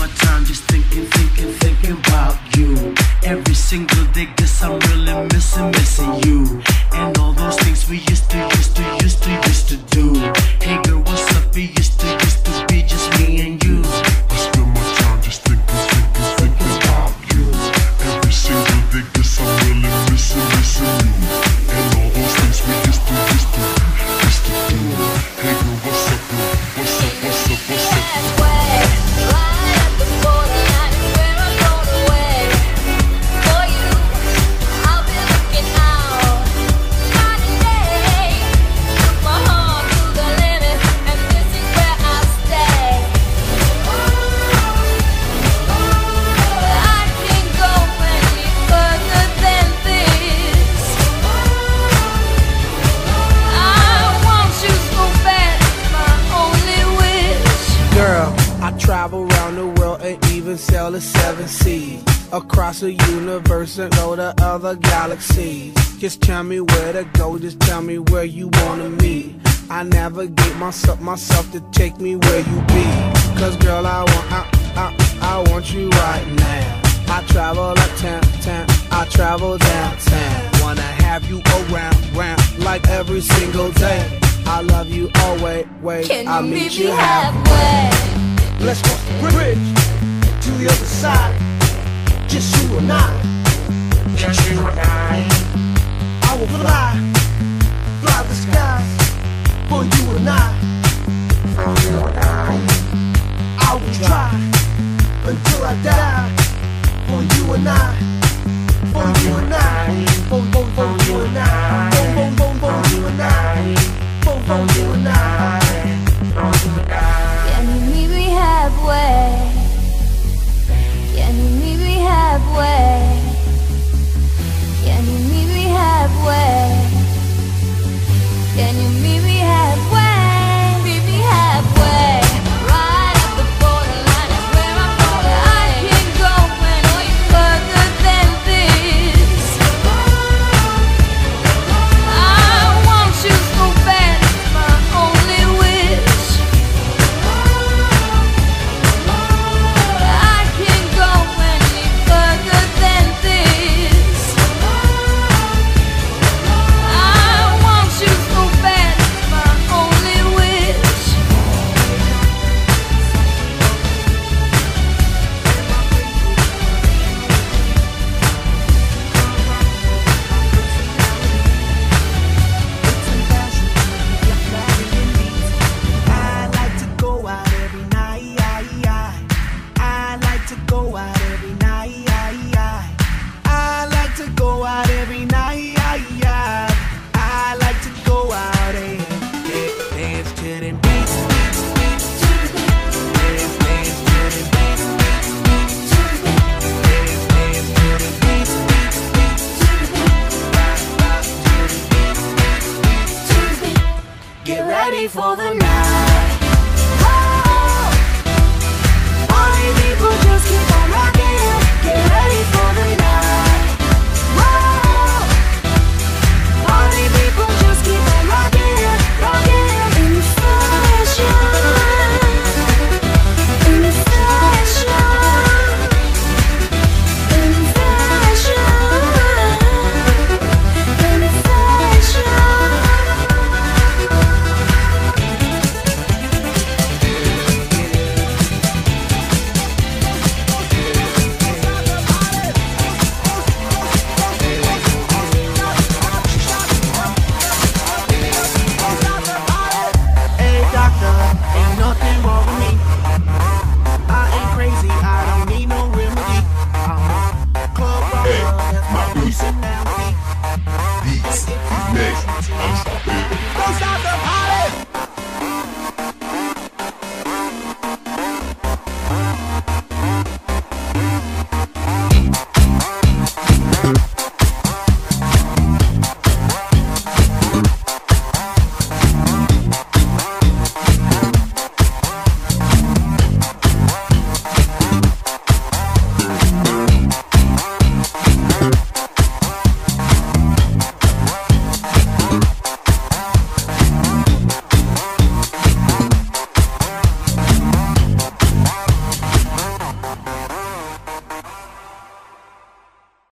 my time just thinking about you. Every single day, guess I'm really missing you. And all those things we used to do. Hey girl, what's up? It used to be just me and you. I spend my time just thinking about you. Every single day, guess I'm really missing you. And all those things we used to do. Hey girl, what's up, girl? What's up? I travel around the world and even sail the 7 seas. Across the universe and go to other galaxies. Just tell me where to go, just tell me where you wanna meet. I navigate myself to take me where you be. Cause girl, I want you right now. I travel uptown, I travel downtown. Wanna have you around, like every single day. I love you always, I'll meet you halfway. Let's cross the bridge to the other side. Just you and I. Just you and I will fly the skies for you and I. For you and I will try until I die. For you and I. For you and I. For you and I. For you and I. For you and I.